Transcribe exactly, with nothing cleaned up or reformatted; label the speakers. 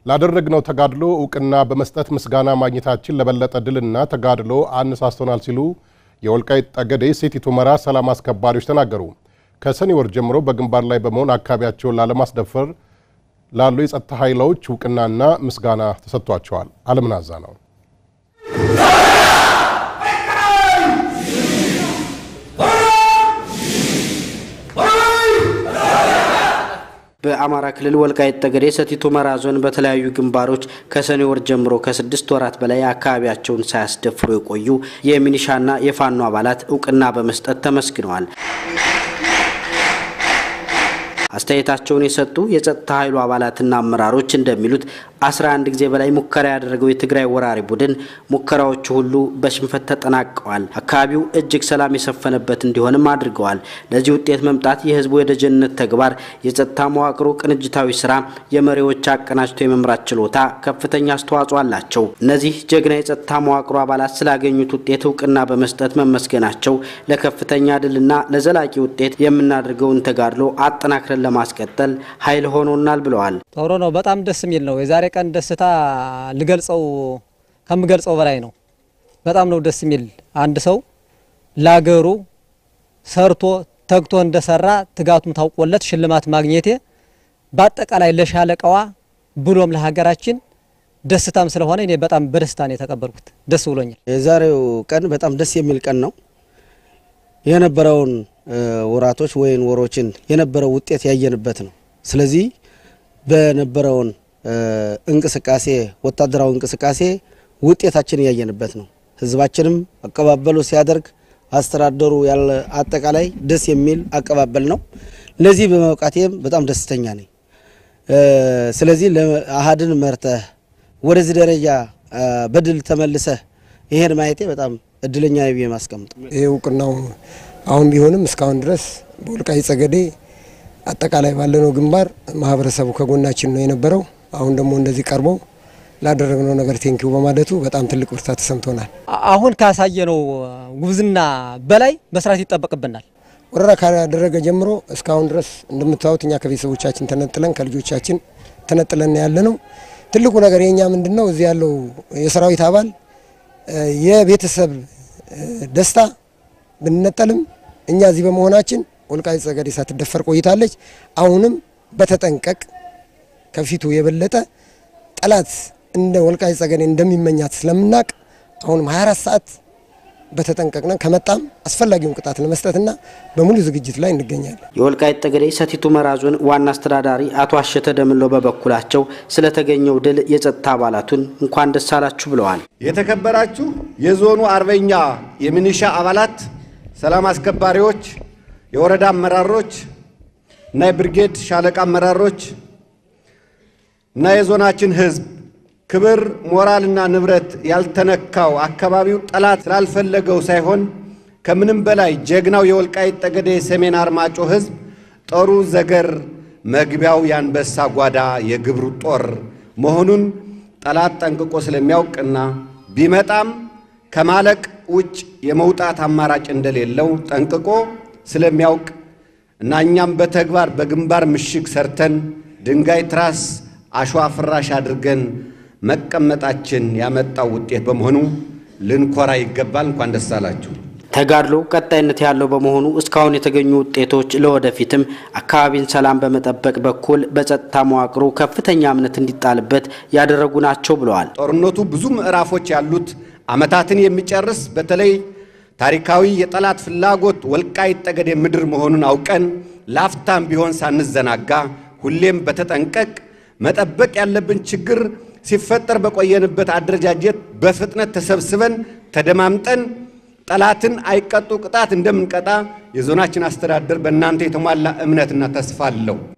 Speaker 1: ላደረግነው ተጋድሎ ዕውቅና በመስጠት ምስጋና ማግኘታችን ለበለጠ ድልና ተጋድሎ አነሳስቶናል ሲሉ የወልቃይት ጠገዴ ሰቲት ሁመራ ሰላም አስከባሪዎች ተናገሩ። ከሰኔ ወር ጀምሮ በግንባር ላይ በመሆን አካባቢያቸውን ላለማስደፈር ላሉ የጸጥታ ኃይሎች ዕውቅናና ምስጋና ተሰጥቷቸዋል። አለምናዛ ነው።
Speaker 2: በአማራ ክልል ወልቃይት ጠገዴ ሰቲት ሁመራ ዞን በተለያዩ ግንባሮች ከሰኔ ወር ጀምሮ ከስድስት ወራት በላይ አካባቢያቸውን ሳያስደፍሩ የቆዩ የሚኒሻና የፋኖ አባላት ዕውቅና በመስጠት ተመስግነዋል። አስተያየታቸውን የሰጡ የጸጥታ ኃይሉ አባላትና አመራሮች እንደሚሉት አስራ አንድ ጊዜ በላይ ሙከራ ያደረገው የትግራይ ወራሪ ቡድን ሙከራዎቹ ሁሉ በሽንፈት ተጠናቀዋል። አካባቢው እጅግ ሰላም የሰፈነበት እንዲሆንም አድርገዋል። ለዚህ ውጤት መምጣት የህዝቡ የደጀንነት ተግባር፣ የጸጥታ መዋቅሩ ቅንጅታዊ ስራ፣ የመሪዎች አቀናጅቶ የመምራት ችሎታ ከፍተኛ አስተዋጽኦ አላቸው። እነዚህ ጀግና የጸጥታ መዋቅሩ አባላት ስላገኙት ውጤት ዕውቅና በመስጠት መመስገናቸው ለከፍተኛ ድልና ለዘላቂ ውጤት የምናደርገውን ተጋድሎ አጠናክረን ለማስቀጠል ኃይል ሆኖናል ብለዋል።
Speaker 3: ጦሮ ነው። በጣም ደስ የሚል ነው። የዛሬ ቀን ደስታ ልገልጸው ከምገልጸው በላይ ነው። በጣም ነው ደስ የሚል። አንድ ሰው ላገሩ ሰርቶ ተግቶ እንደሰራ ትጋቱም ታውቆለት ሽልማት ማግኘቴ በአጠቃላይ ለሻለቃዋ ብሎም ለሀገራችን ደስታም ስለሆነ እኔ በጣም በደስታ ነው የተቀበልኩት። ደስ ብሎኛል።
Speaker 4: የዛሬው ቀን በጣም ደስ የሚል ቀን ነው። የነበረውን ወራቶች ወይን ወሮችን የነበረው ውጤት ያየንበት ነው። ስለዚህ በነበረውን እንቅስቃሴ ወታደራዊ እንቅስቃሴ ውጤታችን ያየንበት ነው። ህዝባችንም አቀባበሉ ሲያደርግ አስተዳደሩ ያለ አጠቃላይ ደስ የሚል አቀባበል ነው። ለዚህ በመውቃቴም በጣም ደስተኛ ነኝ። ስለዚህ ለአሃድን መርተህ ወደዚህ ደረጃ በድል ተመልሰህ ይሄን ማየቴ በጣም እድለኛ ነኝ በማስቀመጥ
Speaker 5: ዕውቅናው አሁን ቢሆንም እስካሁን ድረስ በወልቃይት ጠገዴ አጠቃላይ ባለነው ግንባር ማህበረሰቡ ከጎናችን ነው የነበረው። አሁን ደግሞ እንደዚህ ቀርቦ ላደረግነው ነገር ቴንኪው በማለቱ በጣም ትልቅ ብርታት ተሰምቶናል።
Speaker 3: አሁን ካሳየነው ጉብዝና በላይ መስራት ይጠበቅብናል።
Speaker 5: ወረራ ካደረገ ጀምሮ እስካሁን ድረስ እንደምታዩት እኛ ከቤተሰቦቻችን ተነጥለን ከልጆቻችን ተነጥለን ያለነው ትልቁ ነገር የኛ ምንድነው እዚህ ያለው የሰራዊት አባል የቤተሰብ ደስታ ብንነጠልም እኛ እዚህ በመሆናችን ወልቃይት ጠገዴ ሳትደፈር ቆይታለች። አሁንም በተጠንቀቅ ከፊቱ የበለጠ ጠላት እንደ ወልቃይት ጠገዴ እንደሚመኛት ስለምናቅ አሁንም ሃያ አራት ሰዓት በተጠንቀቅና ከመጣም አስፈላጊውን ቅጣት ለመስጠትና በሙሉ ዝግጅት ላይ እንገኛለን።
Speaker 2: የወልቃይት ጠገዴ ሰቲት ሁመራ ዞን ዋና አስተዳዳሪ አቶ አሸተ ደምሎ በበኩላቸው ስለተገኘው ድል የጸጥታ አባላቱን እንኳን ደስ አላችሁ ብለዋል።
Speaker 6: የተከበራችሁ የዞኑ አርበኛ የሚኒሻ አባላት፣ ሰላም አስከባሪዎች፣ የወረዳ አመራሮች እና የብርጌድ ሻለቃ አመራሮች እና የዞናችን ህዝብ ክብር ሞራልና ንብረት ያልተነካው አካባቢው ጠላት ስላልፈለገው ሳይሆን ከምንም በላይ ጀግናው የወልቃይት ጠገዴ ሰሜን አርማጮ ህዝብ ጦሩ ዘገር መግቢያው ያንበሳ ጓዳ የግብሩ ጦር መሆኑን ጠላት ጠንቅቆ ስለሚያውቅና ቢመጣም ከማለቅ ውጭ የመውጣት አማራጭ እንደሌለው ጠንቅቆ ስለሚያውቅ እና እኛም በተግባር በግንባር ምሽግ ሰርተን ድንጋይ ትራስ አሸዋ ፍራሽ አድርገን መቀመጣችን ያመጣው ውጤት በመሆኑ ልንኮራ ይገባል። እንኳን ደስ አላችሁ።
Speaker 2: ተጋድሎ ቀጣይነት ያለው በመሆኑ እስካሁን የተገኙ ውጤቶች ለወደፊትም አካባቢን ሰላም በመጠበቅ በኩል በጸጥታ መዋቅሩ ከፍተኛ እምነት እንዲጣልበት ያደረጉ ናቸው ብለዋል።
Speaker 6: ጦርነቱ ብዙ ምዕራፎች ያሉት አመታትን የሚጨርስ በተለይ ታሪካዊ የጠላት ፍላጎት ወልቃይት ጠገዴ ምድር መሆኑን አውቀን ላፍታም ቢሆን ሳንዘናጋ ሁሌም በተጠንቀቅ መጠበቅ ያለብን ችግር ሲፈጠር በቆየንበት አደረጃጀት በፍጥነት ተሰብስበን ተደማምጠን ጠላትን አይቀጡ ቅጣት እንደምንቀጣ የዞናችን አስተዳደር በእናንተ የተሟላ እምነትና ተስፋ አለው።